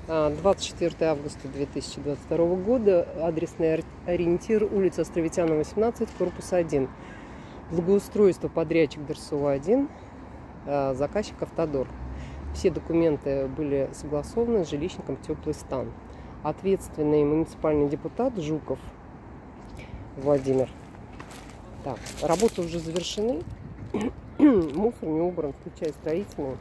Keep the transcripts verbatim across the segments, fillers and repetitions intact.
двадцать четвёртое августа две тысячи двадцать второго года. Адресный ориентир: улица Островитяна, восемнадцать, корпус один. Благоустройство, подрядчик ДРСО один, заказчик Автодор. Все документы были согласованы с жилищником Теплый Стан. Ответственный муниципальный депутат Жуков Владимир. Так, работы уже завершены. Мусор не убран, включая строительный.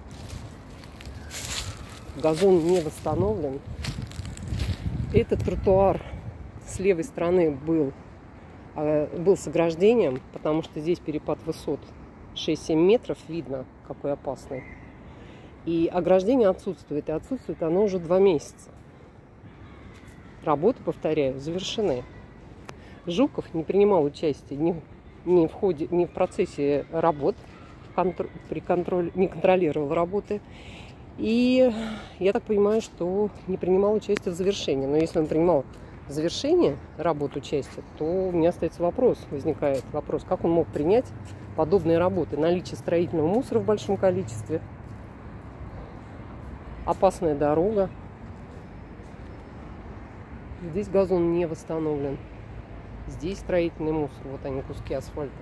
Газон не восстановлен. Этот тротуар с левой стороны был, был с ограждением, потому что здесь перепад высот шесть-семь метров, видно, какой опасный. И ограждение отсутствует, и отсутствует оно уже два месяца. Работы, повторяю, завершены. Жуков не принимал участия ни, ни, в, ходе, ни в процессе работ, при контроле, не контролировал работы. И я так понимаю, что не принимал участие в завершении. Но если он принимал в завершении работ участия, то у меня остается вопрос, возникает вопрос, как он мог принять подобные работы. Наличие строительного мусора в большом количестве, опасная дорога. Здесь газон не восстановлен. Здесь строительный мусор. Вот они, куски асфальта.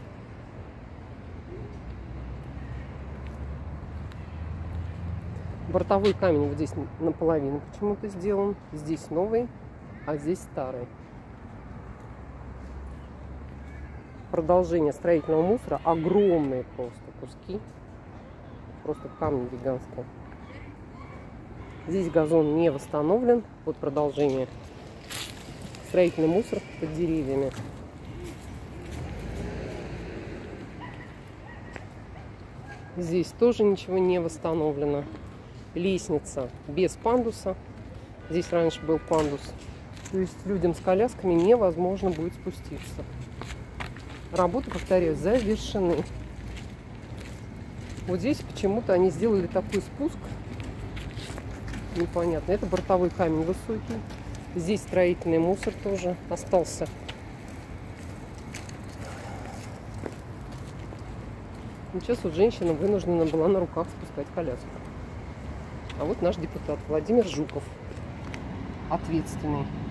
Бортовой камень вот здесь наполовину почему-то сделан. Здесь новый, а здесь старый. Продолжение строительного мусора. Огромные просто куски. Просто камни гигантские. Здесь газон не восстановлен. Вот продолжение. Строительный мусор под деревьями. Здесь тоже ничего не восстановлено. Лестница без пандуса. Здесь раньше был пандус. То есть людям с колясками невозможно будет спуститься. Работы, повторяю, завершены. Вот здесь почему-то они сделали такой спуск. Непонятно. Это бортовой камень высокий. Здесь строительный мусор тоже остался. И сейчас вот женщина вынуждена была на руках спускать коляску. А вот наш депутат Владимир Жуков, ответственный.